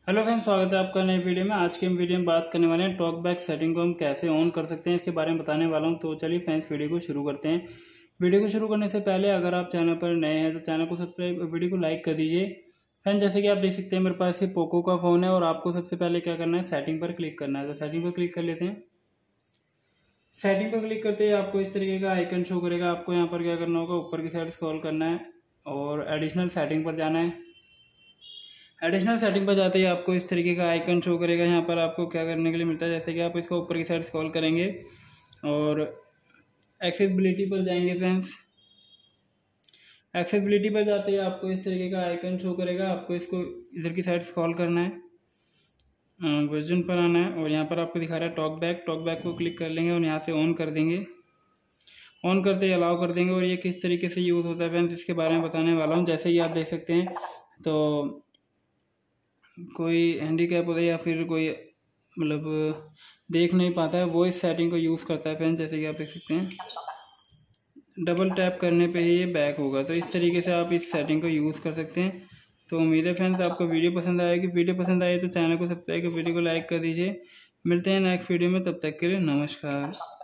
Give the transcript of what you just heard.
Hello friends, स्वागत है आपका नई वीडियो में। आज के वीडियो में बात करने वाले हैं टॉक बैक सेटिंग को हम कैसे ऑन कर सकते हैं, इसके बारे में बताने वाला हूं। तो चलिए फ्रेंड्स, वीडियो को शुरू करते हैं। वीडियो को शुरू करने से पहले अगर आप चैनल पर नए हैं तो चैनल को सब्सक्राइब, वीडियो को लाइक कर दीजिए। फ्रेंड्स, जैसे कि आप देख सकते हैं मेरे पास ये पोको का फ़ोन है और आपको सबसे पहले क्या करना है, सेटिंग पर क्लिक करना है। तो सेटिंग पर क्लिक कर लेते हैं। सेटिंग पर क्लिक करते ही आपको इस तरीके का आइकन शो करेगा। आपको यहाँ पर क्या करना होगा, ऊपर की साइड स्क्रॉल करना है और एडिशनल सेटिंग पर जाना है। एडिशनल सेटिंग पर जाते ही आपको इस तरीके का आइकन शो करेगा। यहाँ पर आपको क्या करने के लिए मिलता है, जैसे कि आप इसको ऊपर की साइड स्क्रॉल करेंगे और एक्सेसिबिलिटी पर जाएंगे। फ्रेंड्स, एक्सेसिबिलिटी पर जाते ही आपको इस तरीके का आइकन शो करेगा। आपको इसको इधर की साइड स्क्रॉल करना है, वर्जन पर आना है और यहाँ पर आपको दिखा रहा है टॉक बैक। टॉक बैक को क्लिक कर लेंगे और यहाँ से ऑन कर देंगे। ऑन करते ही अलाउ कर देंगे। और ये किस तरीके से यूज़ होता है फ्रेंड्स, इसके बारे में बताने वाला हूँ। जैसे कि आप देख सकते हैं, तो कोई हैंडीकैप होता है या फिर कोई मतलब देख नहीं पाता है, वो इस सेटिंग को यूज़ करता है फ्रेंड्स। जैसे कि आप देख सकते हैं, डबल टैप करने पे ही ये बैक होगा। तो इस तरीके से आप इस सेटिंग को यूज़ कर सकते हैं। तो उम्मीद है फ्रेंड्स आपको वीडियो पसंद आएगी। वीडियो पसंद आए तो चैनल को सब्सक्राइब कर, वीडियो को लाइक कर दीजिए। मिलते हैं नेक्स्ट वीडियो में, तब तक के लिए नमस्कार।